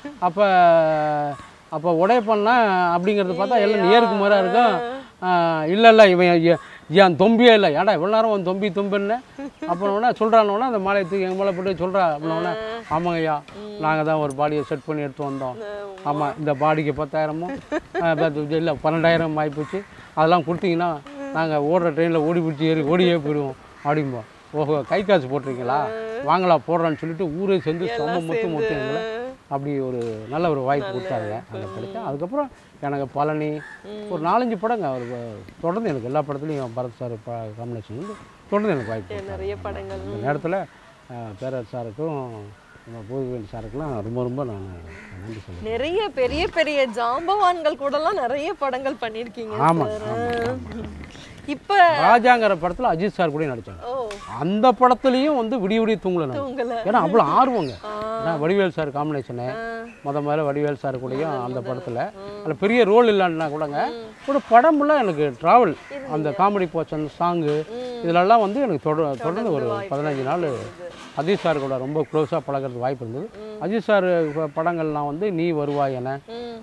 அப்போ உடையப்பண்ணா அப்படிங்கிறது பார்த்தா எல்லாம் நேருக்கு மாறாக இருக்கும். இல்லை இவன் என் தொம்பியே இல்லை, ஏடா இவ்வளோ நேரம் உன் தொம்பின்னு அப்புறம்னா சொல்கிறானோன்னா அந்த மாலையை தூக்கி எங்கள் மேலே போட்டு சொல்கிறா அப்படின்னா, ஆமாங்க ஐயா நாங்கள் தான் ஒரு பாடியை செட் பண்ணி எடுத்து வந்தோம். ஆமாம், இந்த பாடிக்கு 10,000 இல்லை 12,000 ஆகிப்போச்சு. அதெல்லாம் கொடுத்தீங்கன்னா நாங்கள் ஓடுற ட்ரெயினில் ஓடி பிடிச்சி ஓடியே போயிடுவோம் அப்படிம்போம். ஓஹோ, கை காசு போட்டிருக்கீங்களா, வாங்கலா போடுறான்னு சொல்லிட்டு ஊரே சேர்ந்து சொம்ம மொத்தம் எங்களை அப்படி ஒரு நல்ல ஒரு வாய்ப்பு கொடுத்தாருங்க. அந்த படத்தை அதுக்கப்புறம் எனக்கு பழனி ஒரு 4-5 படங்க அவர் தொடர்ந்து எனக்கு எல்லா படத்துலையும் பரத் சார் காம்பினேஷன் வந்து தொடர்ந்து எனக்கு வாய்ப்பு நிறைய படங்கள். இந்த நேரத்தில் பேரரசு சாருக்கும் பூபதி சாருக்கெல்லாம் ரொம்ப நான் நன்றி சொல்லுவேன். நிறைய பெரிய பெரிய ஜாம்பவான்கள் கூடலாம் நிறைய படங்கள் பண்ணியிருக்கீங்க. ஆமாம், இப்போ ராஜாங்கிற படத்தில் அஜித் சார் கூட நடித்தாங்க. அந்த படத்துலையும் வந்து விடிய தூங்கல, ஏன்னா அவ்வளோ ஆர்வங்க. வடிவேல் சார் காம்பினேஷனு முதல்ல வடிவேல் சார் கூடயும் அந்த படத்தில் அதில் பெரிய ரோல் இல்லைன்னா கூட படம்லாம் எனக்கு ட்ராவல் அந்த காமெடி போர்ஷன் சாங்கு இதிலெல்லாம் வந்து எனக்கு தொடர்ந்து ஒரு 15 நாள் அஜித் சார் கூட ரொம்ப க்ளோஸாக பழகிறது வாய்ப்பு இருந்தது. அஜித் சார் படங்கள்லாம் வந்து நீ வருவாய் என,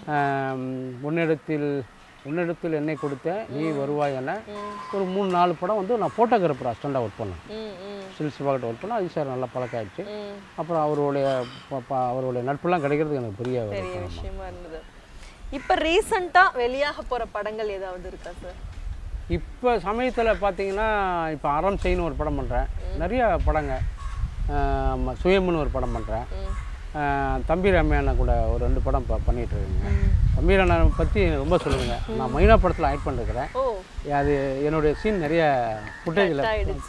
உன்னிடத்தில் என்னை கொடுத்தேன், நீ வருவாய் என ஒரு 3-4 படம் வந்து நான் ஃபோட்டோகிராஃபர் அசிஸ்டண்டாக ஒர்க் பண்ணேன். ஸ்டில்ஸ் பார்க்கிட்ட ஒர்க் பண்ணேன். அஜித் சார் நல்லா பழக்கம் ஆயிடுச்சு. அப்புறம் அவருடைய நட்பெல்லாம் கிடைக்கிறது எனக்கு பெரிய விஷயமா இருந்தது. இப்போ ரீசெண்டாக வெளியாக போகிற படங்கள் ஏதாவது இருக்கா சார்? இப்போ சமயத்தில் பார்த்தீங்கன்னா இப்போ அறம் செய்யணும் ஒரு படம் பண்ணுறேன், நிறைய படங்க. சுயம்னு ஒரு படம் பண்ணுறேன். தம்பி ரம்யாண்ணா கூட ஒரு 2 படம் பண்ணிகிட்டு இருக்கேங்க. தம்பி ரம்யாண்ணா பற்றி ரொம்ப சொல்லுவேங்க. நான் மைனா படத்தில் ஆக்ட் பண்ணிருக்கிறேன். அது என்னுடைய சீன் நிறைய ஃபுட்டேஜில்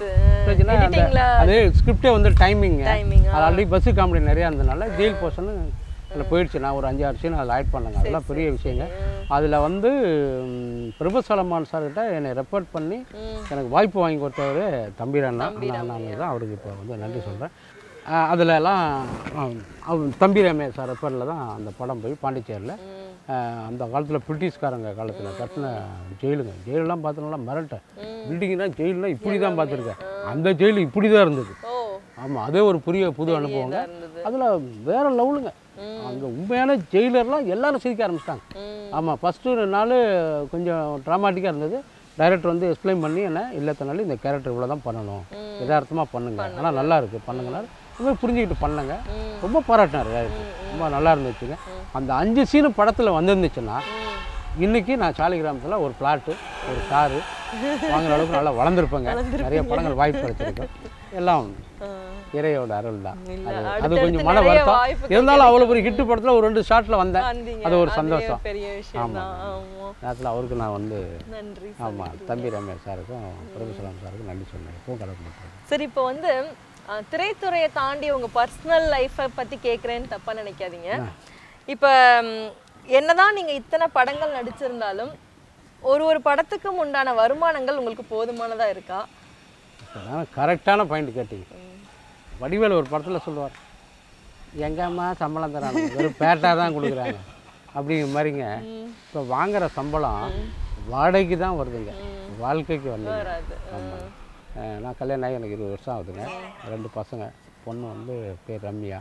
அந்த அது ஸ்கிரிப்டே வந்து டைமிங்க. அது ஆல்ரெடி பஸ்ஸு காமெடி நிறையா இருந்ததுனால ஜெயில் போர்ஷனு அதில் போயிடுச்சு. நான் ஒரு 5-6 சீன் அதில் ஆக்ட் பண்ணேங்க. அதெல்லாம் பெரிய விஷயங்க. அதில் வந்து பிரபு சலமான் சார்கிட்ட என்னை ரெப்போர்ட் பண்ணி எனக்கு வாய்ப்பு வாங்கி கொடுத்தவர் தம்பி அண்ணா தான். அவருக்கு இப்போ வந்து நன்றி சொல்கிறேன். அதிலலாம் தம்பி ரம்யா சார் ரெப்பரில் தான் அந்த படம் போய் பாண்டிச்சேரியில் அந்த காலத்தில் பிரிட்டிஷ்காரங்க காலத்தில் கட்டின ஜெயிலுங்க. ஜெயிலெலாம் பார்த்தோம்னா மிரட்டேன். பில்டிங்னா ஜெயிலெலாம் இப்படி தான் பார்த்துருக்கேன். அந்த ஜெயில் இப்படி தான் இருந்தது. ஆமாம், அதே ஒரு புது அனுபவங்க. அதில் வேறு லெவலுங்க. அங்கே உண்மையான ஜெயிலர்லாம் எல்லோரும் சிரிக்க ஆரம்பிச்சிட்டாங்க. ஆமாம், ஃபஸ்ட்டு நாள் கொஞ்சம் ட்ராமாட்டிக்காக இருந்தது. டைரக்டர் வந்து எக்ஸ்பிளைன் பண்ணி என்ன இல்லத்தினாலும் இந்த கேரக்டர் இவ்வளோ தான் பண்ணணும், யதார்த்தமாக பண்ணுங்க, ஆனால் நல்லா இருக்குது பண்ணுங்கனால ரொம்ப புரிஞ்சுக்கிட்டு பண்ணுங்க. ரொம்ப பாராட்டினார் டைரக்டர். ரொம்ப நல்லா இருந்துச்சுங்க. அந்த 5 சீனு படத்தில் வந்துருந்துச்சுன்னா இன்றைக்கி நான் சாலிகிராமத்தில் ஒரு பிளாட்டு ஒரு காரு வாங்குற அளவுக்கு நல்லா வளர்ந்துருப்பேங்க. நிறைய படங்கள் வாய்ப்பு கிடைச்சிருக்கோம். எல்லாம் இறையோட அருள் தான். அது கொஞ்சம் மன வருத்தம் இருந்தாலும் அவ்வளோ பெரிய ஹிட்டு படத்தில் ஒரு 2 ஷாட்டில் வந்தேன். அது ஒரு சந்தோஷம். ஆமாம், நேரத்தில் அவருக்கு நான் வந்து ஆமாம் தம்பி ரம்யா சாருக்கும் பிரபு சலாம் சாருக்கும் நன்றி சொன்னேன். எப்பவும் கடவுள் பண்ணுறேன். சரி, இப்போ வந்து திரைத்துறையை தாண்டி உங்கள் பர்சனல் லைஃப்பை பற்றி கேட்குறேன்னு தப்பாக நினைக்காதீங்க. இப்போ என்னதான் நீங்கள் இத்தனை படங்கள் நடிச்சிருந்தாலும் ஒரு படத்துக்கும் உண்டான வருமானங்கள் உங்களுக்கு போதுமானதாக இருக்கா? கரெக்டான பாயிண்ட் கேட்டீங்க. வடிவேலு ஒரு படத்தில் சொல்லுவார், எங்கம்மா சம்பளம் தராங்க, வெறும் பேட்டாக தான் கொடுக்குறாங்க அப்படிங்கிற மாதிரிங்க. இப்போ வாங்குகிற சம்பளம் வாடகைக்கு தான் வருதுங்க, வாழ்க்கைக்கு வந்து. ஆமாம், நான் கல்யாணம் ஆகி எனக்கு 20 வருஷம் ஆகுதுங்க. 2 பசங்க. பொண்ணு வந்து பேர் ரம்யா.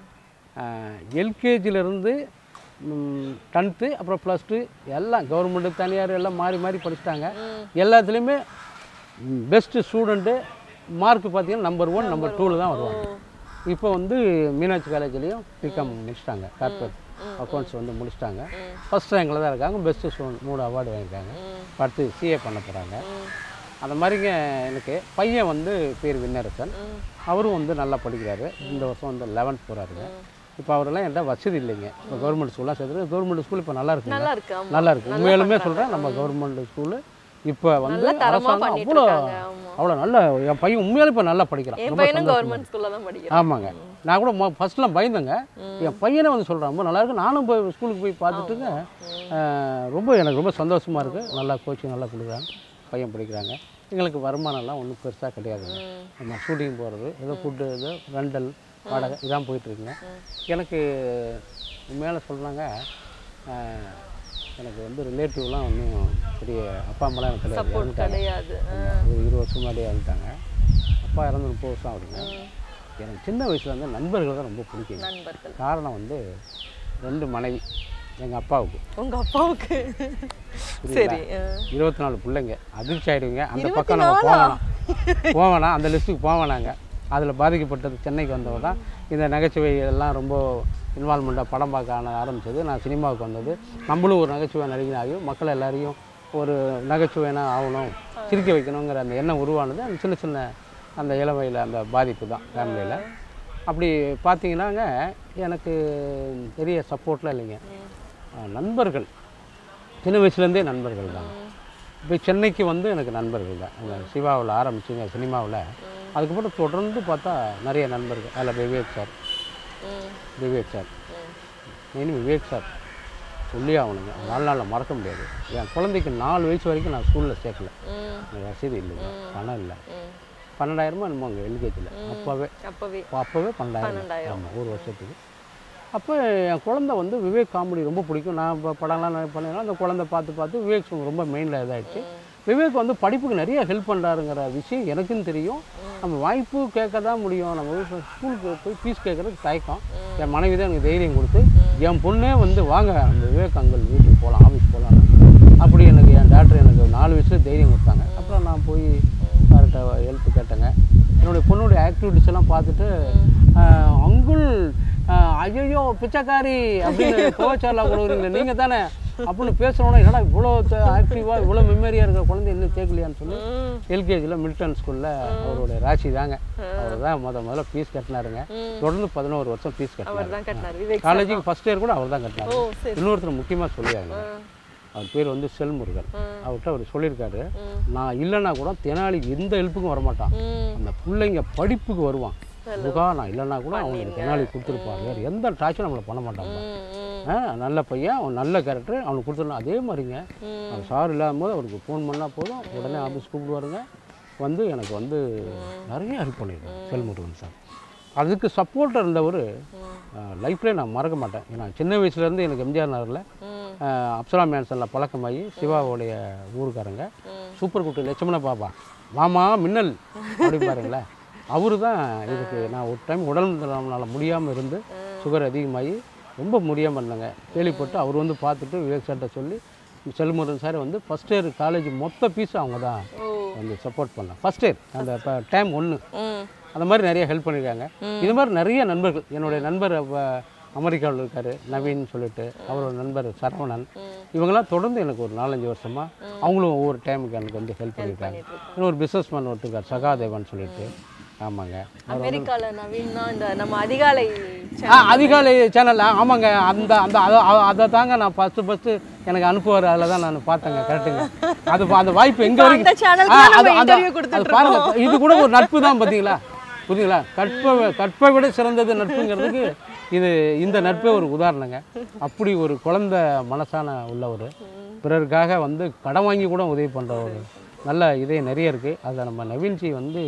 எல்கேஜிலேருந்து 10th அப்புறம் +2 எல்லாம் கவர்மெண்ட்டு தனியார் எல்லாம் மாறி மாறி படிச்சிட்டாங்க. எல்லாத்துலேயுமே பெஸ்ட்டு ஸ்டூடெண்ட்டு. மார்க் பார்த்தீங்கன்னா நம்பர் 1 நம்பர் 2 தான் வருவாங்க. இப்போ வந்து மீனாட்சி காலேஜ்லேயும் பிகாம் முடிச்சிட்டாங்க. கார்பரேட் அக்கௌண்ட்ஸ் வந்து முடிச்சிட்டாங்க. ஃபஸ்ட் ரேங்கில் தான் இருக்காங்க. பெஸ்ட்டு ஸ்டூடெண்ட் 3 அவார்டு வாங்கியிருக்காங்க. அடுத்து சிஏ பண்ண போகிறாங்க. அந்த மாதிரிங்க. எனக்கு பையன் வந்து பேர் விண்ணரசன். அவரும் வந்து நல்லா படிக்கிறாரு. இந்த வருஷம் வந்து 11th போகிறாருங்க. இப்போ அவரெல்லாம் என்கிட்ட வசதி இல்லைங்க. இப்போ கவர்மெண்ட் ஸ்கூல்லாம் சேர்த்துட்டு கவர்மெண்ட் ஸ்கூல் இப்போ நல்லா இருக்குங்க. நல்லா இருக்குது. உண்மையிலுமே சொல்கிறேன், நம்ம கவர்மெண்ட் ஸ்கூலு இப்போ வந்து அரசாங்கம் அவ்வளோ நல்லா. என் பையன் உண்மையாலும் இப்போ நல்லா படிக்கிறான். ஆமாங்க. நான் கூட ஃபஸ்ட்லாம் பயந்தேங்க. என் பையனே வந்து சொல்கிறான் ரொம்ப நல்லா இருக்குது. நானும் போய் ஸ்கூலுக்கு போய் பார்த்துட்டுங்க எனக்கு ரொம்ப சந்தோஷமாக இருக்குது. நல்லா கோச்சிங் நல்லா கொடுக்குறாங்க, பையன் படிக்கிறாங்க. எங்களுக்கு வருமானம்லாம் ஒன்றும் பெருசாக கிடையாதுங்க. நம்ம ஷூட்டிங் போகிறது ஏதோ ஃபுட்டு ஏதோ ரெண்டல் வாடகை இதான் போயிட்டுருக்குங்க. எனக்கு உண்மையால் சொல்கிறாங்க, எனக்கு வந்து ரிலேட்டிவ்லாம் ஒன்றும் பெரிய அப்பா அம்மாலாம் எனக்கு கிடையாது. ஒரு 20 வருஷம் முன்னாடியே இறந்துட்டாங்க. அப்பா இறந்து 30 வருஷம் ஆகுதுங்க. எனக்கு சின்ன வயசில் வந்து நண்பர்கள் தான் ரொம்ப பிடிக்கும். காரணம் வந்து 2 மனைவி எங்கள் அப்பாவுக்கு. உங்கள் அப்பாவுக்கு சரி 24 பிள்ளைங்க. அதிர்ச்சி ஆகிடுவீங்க. அந்த பக்கம் நம்ம போவேணா அந்த லிஸ்ட்டுக்கு போவேனாங்க. அதில் பாதிக்கப்பட்டது சென்னைக்கு வந்தவர் தான். இந்த நகைச்சுவை எல்லாம் ரொம்ப இன்வால்மெண்ட்டாக படம் பார்க்க ஆரம்பித்தது. நான் சினிமாவுக்கு வந்தது. நம்மளும் ஒரு நகைச்சுவை நடிகனாகியும் மக்கள் எல்லாரையும் ஒரு நகைச்சுவைனா ஆகணும், சிரிக்க வைக்கணுங்கிற அந்த எண்ணம் உருவானது அந்த சின்ன சின்ன அந்த இளமையில் அந்த பாதிப்பு தான் ஃபேமிலியில். அப்படி பார்த்தீங்கன்னாங்க எனக்கு பெரிய சப்போர்ட்லாம் இல்லைங்க. நண்பர்கள் சின்ன வயசுலேருந்தே நண்பர்கள் தான். இப்போ சென்னைக்கு வந்து எனக்கு நண்பர்கள் தான். அந்த சிவாவில் ஆரம்பிச்சுங்க சினிமாவில். அதுக்கப்புறம் தொடர்ந்து பார்த்தா நிறைய நண்பர்கள். அதில் Vivek sir main Vivek sir சொல்லி ஆகணுங்க. 4 நாளில் மறக்க முடியாது. என் குழந்தைக்கு 4 வயசு வரைக்கும் நான் ஸ்கூலில் சேர்க்கல. எனக்கு வசதி இல்லைங்க, பணம் இல்லை. 12,000 என்னமோ அங்கே எல்கேஜியில் அப்போவே 12,000. ஆமாம், ஒரு வருஷத்துக்கு. அப்போ என் குழந்தை வந்து விவேக் காமெடி ரொம்ப பிடிக்கும். நான் இப்போ படம்லாம் பண்ணேன்னா அந்த குழந்தை பார்த்து விவேக் ரொம்ப மெயினில் இதாகிடுச்சு. விவேக் வந்து படிப்புக்கு நிறைய ஹெல்ப் பண்ணுறாருங்கிற விஷயம் எனக்கும் தெரியும். நம்ம வாய்ப்பு கேட்க தான் முடியும். நம்ம ஸ்கூலுக்கு போய் ஃபீஸ் கேட்குறதுக்கு தயக்கம். என் மனைவி தான் எனக்கு தைரியம் கொடுத்து என் பொண்ணே வந்து வாங்க அந்த விவேக் அங்கிள் வீட்டுக்கு போகலாம், ஆஃபீஸ் போகலாம். அப்படி எனக்கு என் டாக்டர் எனக்கு 4 வயசுல தைரியம் கொடுத்தாங்க. அப்புறம் நான் போய் அவர்கிட்ட ஹெல்ப் கேட்டேங்க. என்னுடைய பொண்ணுடைய ஆக்டிவிட்டிஸ் எல்லாம் பார்த்துட்டு அங்குள் ஐயோ பிச்சைக்காரி அப்படின்னு கோவச்சாரலாம் கொடுக்குறீங்களே நீங்கள் தானே அப்படின்னு பேசுகிறோன்னா என்னடா இவ்வளோ ஆக்டிவாக இவ்வளோ மெமரியாக இருக்கிற குழந்தை இன்னும் கேட்கலையான்னு சொல்லி எல்கேஜியில் மில்டன் ஸ்கூலில் அவருடைய ராசி தாங்க. அவர் தான் முதல்ல ஃபீஸ் கட்டினாருங்க. தொடர்ந்து 11 வருஷம் ஃபீஸ் கட்டினார். காலேஜுக்கு ஃபஸ்ட் இயர் கூட அவர் தான் கட்டினார். இன்னொருத்தர் முக்கியமாக சொல்லியாங்க, அவர் பேர் வந்து செல்முருகன். அவர்கிட்ட அவர் சொல்லியிருக்காரு, நான் இல்லைன்னா கூட தெனாலி எந்த ஹெல்ப்புக்கும் வரமாட்டான், அந்த பிள்ளைங்க படிப்புக்கு வருவான். நான் இல்லைன்னா கூட அவனுக்கு தெனாலி கொடுத்துருப்பான், வேறு எந்த டார்ச்சரும் நம்மளை பண்ண மாட்டாங்க. நல்ல பையன், அவன் நல்ல கேரக்டர், அவனுக்கு கொடுத்துடலாம். அதே மாதிரிங்க அவன் சார் இல்லாத போது அவருக்கு ஃபோன் பண்ணால் போதும், உடனே ஆஃபீஸ் கூப்பிடுவாருங்க. வந்து எனக்கு வந்து நிறைய ஹெல்ப் பண்ணிடுவேன் செல்முருகன் சார். அதுக்கு சப்போர்ட்டாக இருந்தவர் லைஃப்லேயே நான் மறக்க மாட்டேன். ஏன்னா சின்ன வயசுலேருந்து எனக்கு எம்ஜிஆர் நகரில் அப்சரா மேன்சனில் பழக்கமாகி சிவாவுடைய ஊருக்காரங்க சூப்பர் குட்டி லட்சுமண பாப்பா மாமா மின்னல் அப்படி பாருங்களேன், அவரு தான் இதுக்கு. நான் ஒரு டைம் உடல் நலனால் முடியாமல் இருந்து சுகர் அதிகமாகி ரொம்ப முடியாமல் இருந்தாங்க. கேள்விப்பட்டு அவர் வந்து பார்த்துட்டு விவேக் சார்கிட்ட சொல்லி செல்முருகன் சார் வந்து ஃபஸ்ட் இயர் காலேஜ் மொத்த ஃபீஸும் அவங்க தான் வந்து சப்போர்ட் பண்ணேன். ஃபஸ்ட் இயர் அந்த டைம் 1 அந்த மாதிரி நிறைய ஹெல்ப் பண்ணியிருக்காங்க. இது மாதிரி நிறைய நண்பர்கள், என்னுடைய நண்பர் அமெரிக்காவில் இருக்கார் நவீன் சொல்லிட்டு, அவரோட நண்பர் சரவணன், இவங்கெல்லாம் தொடர்ந்து எனக்கு ஒரு 4-5 வருஷமாக அவங்களும் ஒவ்வொரு டைமுக்கு எனக்கு வந்து ஹெல்ப் பண்ணியிருக்காங்க. இன்னொரு பிஸ்னஸ் மேன் ஒருத்தருக்கார் சகாதேவன் சொல்லிட்டு. ஆமாங்க, அமெரிக்காவில் நவீன்னா இந்த நம்ம அதிகாலை அதிகாலை சேனல். ஆமாங்க, அந்த அந்த அதை தாங்க நான் ஃபஸ்ட்டு எனக்கு அனுப்புவார். அதில் தான் நான் பார்த்தேங்க. கரெக்டுங்க, அது அந்த வாய்ப்பு எங்கே வரைக்கும் பாருங்க. இது கூட ஒரு நட்பு தான் பார்த்தீங்களா, புரியுங்களா? கற்பை விட சிறந்தது நட்புங்கிறதுக்கு இந்த நட்பே ஒரு உதாரணங்க. அப்படி ஒரு குழந்தை மனசான உள்ளவர், பிறருக்காக வந்து கடன் வாங்கி கூட உதவி பண்ணுற ஒரு நல்ல இதே நிறைய இருக்குது. அதை நம்ம நவீன்ஜி வந்து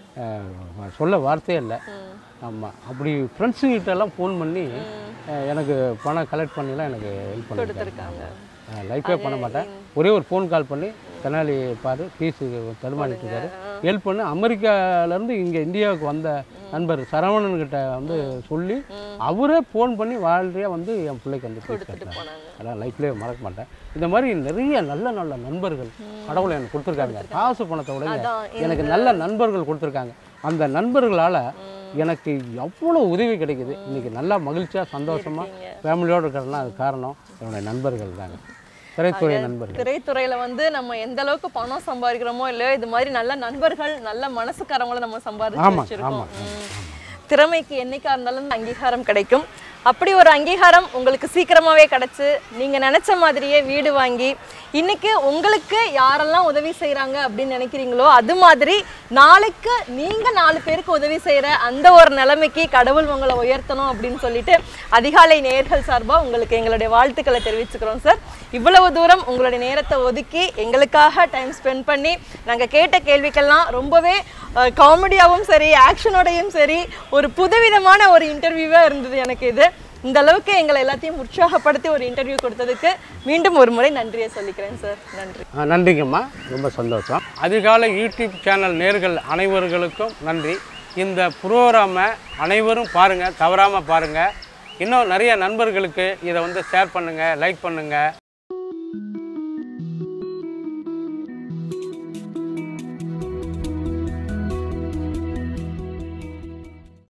சொல்ல வார்த்தையே இல்லை. ஆமாம், அப்படி ஃப்ரெண்ட்ஸுங்கிட்டெல்லாம் ஃபோன் பண்ணி எனக்கு பணம் கலெக்ட் பண்ணிலாம் எனக்கு ஹெல்ப் பண்ணியிருக்காங்க. லைஃபே பண்ண மாட்டேன், ஒரே ஒரு ஃபோன் கால் பண்ணி தெனாலி பாரு ஃபீஸு தடுமாறிட்டு இருக்காரு, ஹெல்ப் பண்ணி அமெரிக்காவிலேருந்து இங்கே இந்தியாவுக்கு வந்த நண்பர் சரவணன்கிட்ட வந்து சொல்லி அவரே ஃபோன் பண்ணி வாழ்க்கையாக வந்து என் பிள்ளைக்கு வந்து ஃபீஸ் கட்டினாங்க. அதான் லைஃப்லேயே மறக்க மாட்டேன். இந்த மாதிரி நிறைய நல்ல நல்ல நண்பர்கள் கடவுளை எனக்கு கொடுத்துருக்காங்க. காசு பணத்தை விட எனக்கு நல்ல நண்பர்கள் கொடுத்துருக்காங்க. அந்த நண்பர்களால் எனக்கு எவ்வளோ உதவி கிடைக்குது. இன்றைக்கி நல்லா மகிழ்ச்சியாக சந்தோஷமாக ஃபேமிலியோடு இருக்கிறதுனா அது காரணம் என்னுடைய நண்பர்கள் தாங்க. திரைத்துறை நண்பர்கள். திரைத்துறையில் வந்து நம்ம எந்த அளவுக்கு பணம் சம்பாதிக்கிறோமோ இல்லையோ, இது மாதிரி நல்ல நண்பர்கள் நல்ல மனசுக்காரவங்களை நம்ம சம்பாதிச்சிருக்கோம். திறமைக்கு என்னைக்கா இருந்தாலும் அங்கீகாரம் கிடைக்கும். அப்படி ஒரு அங்கீகாரம் உங்களுக்கு சீக்கிரமாகவே கிடச்சி நீங்கள் நினச்ச மாதிரியே வீடு வாங்கி இன்றைக்கி உங்களுக்கு யாரெல்லாம் உதவி செய்கிறாங்க அப்படின்னு நினைக்கிறீங்களோ அது மாதிரி நாளைக்கு நீங்கள் 4 பேருக்கு உதவி செய்கிற அந்த ஒரு நிலைமைக்கு கடவுள் உங்களை உயர்த்தணும் அப்படின்னு சொல்லிட்டு அதிகாலை நேயர்கள் சார்பாக உங்களுக்கு எங்களுடைய வாழ்த்துக்களை தெரிவிச்சுக்கிறோம் சார். இவ்வளவு தூரம் உங்களுடைய நேரத்தை ஒதுக்கி எங்களுக்காக டைம் ஸ்பெண்ட் பண்ணி நாங்கள் கேட்ட கேள்விக்கெல்லாம் ரொம்பவே காமெடியாகவும் சரி ஆக்ஷனோடையும் சரி ஒரு புதுவிதமான ஒரு இன்டர்வியூவாக இருந்தது எனக்கு இது. இந்த அளவுக்கு எங்களை எல்லாத்தையும் உற்சாகப்படுத்தி ஒரு இன்டர்வியூ கொடுத்ததுக்கு மீண்டும் ஒரு முறை நன்றியை சொல்லிக்கிறேன் சார். நன்றி. நன்றிங்கம்மா, ரொம்ப சந்தோஷம். அதிகாலை யூடியூப் சேனல் நேயர்கள் அனைவர்களுக்கும் நன்றி. இந்த ப்ரோக்ராமை அனைவரும் பாருங்கள், தவறாமல் பாருங்கள். இன்னும் நிறைய நண்பர்களுக்கு இதை வந்து ஷேர் பண்ணுங்கள், லைக் பண்ணுங்கள்.